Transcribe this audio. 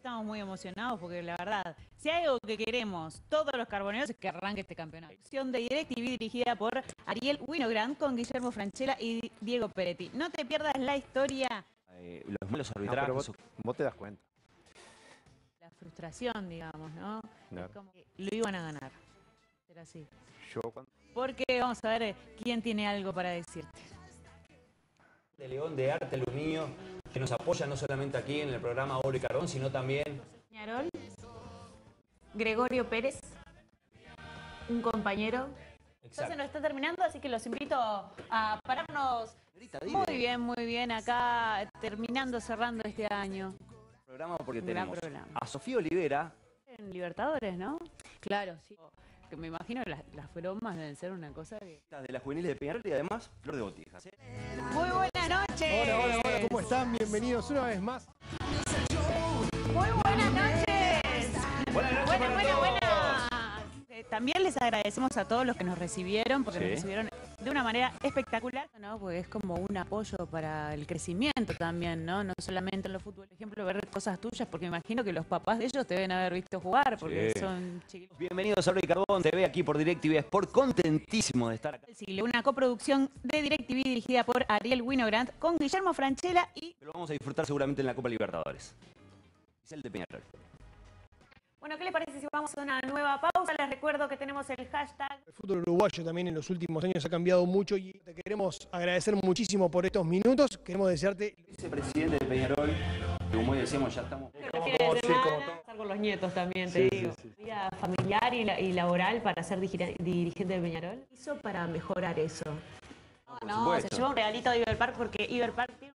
estamos muy emocionados porque la verdad, si hay algo que queremos todos los carboneros es que arranque este campeonato. Acción de DirecTV dirigida por Ariel Winogrand con Guillermo Francella y Diego Peretti. No te pierdas la historia. Los malos No, arbitrajes. pero vos te das cuenta. La frustración, digamos, ¿no? Claro. Es como que lo iban a ganar. Era así. Yo cuando... Porque vamos a ver quién tiene algo para decirte. De León de Arte Aluminio, que nos apoya no solamente aquí en el programa Oro y Carbón, sino también... Peñarol, Gregorio Pérez, un compañero. Entonces nos está terminando, así que los invito a pararnos. Muy bien, acá terminando, cerrando este año. Programa porque Un gran tenemos programa. a Sofía Olivera. En Libertadores, ¿no? Claro, sí. Que me imagino las bromas deben ser una cosa que... De las juveniles de Peñarol y además Flor de Botijas. Muy buenas noches. Hola, ¿cómo están? Bienvenidos una vez más. Muy buenas noches. Buenas noches para todos. Buenas. También les agradecemos a todos los que nos recibieron, porque nos recibieron de una manera espectacular, ¿no? Porque es como un apoyo para el crecimiento también, ¿no? No solamente en los fútbol, por ejemplo, ver cosas tuyas, porque me imagino que los papás de ellos te deben haber visto jugar, porque son chiquitos. Bienvenidos a Oro y Carbón TV, aquí por DirecTV Sport. Contentísimo de estar acá. El siglo, una coproducción de DirecTV dirigida por Ariel Winogrand con Guillermo Francella y... Lo vamos a disfrutar seguramente en la Copa Libertadores. Es el de Peñarol. Bueno, ¿qué les parece si vamos a una nueva pausa? Les recuerdo que tenemos el hashtag. El fútbol uruguayo también en los últimos años ha cambiado mucho y te queremos agradecer muchísimo por estos minutos. Queremos desearte... Vicepresidente de Peñarol, que como hoy decíamos ya estamos... Estar con los nietos también, te digo. Vida familiar y laboral para ser dirigente de Peñarol. ¿Hizo para mejorar eso? No, se lleva un regalito de Iberpark porque Iberpark tiene